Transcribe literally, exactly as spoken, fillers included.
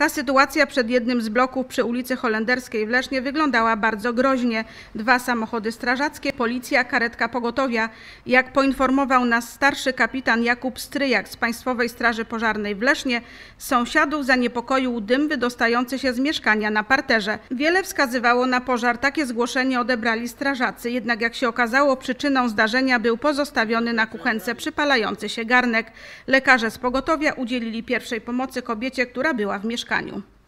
Ta sytuacja przed jednym z bloków przy ulicy Holenderskiej w Lesznie wyglądała bardzo groźnie. Dwa samochody strażackie, policja, karetka pogotowia. Jak poinformował nas starszy kapitan Jakub Stryjak z Państwowej Straży Pożarnej w Lesznie, sąsiadów zaniepokoił dym wydostający się z mieszkania na parterze. Wiele wskazywało na pożar, takie zgłoszenie odebrali strażacy. Jednak jak się okazało, przyczyną zdarzenia był pozostawiony na kuchence przypalający się garnek. Lekarze z pogotowia udzielili pierwszej pomocy kobiecie, która była w mieszkaniu.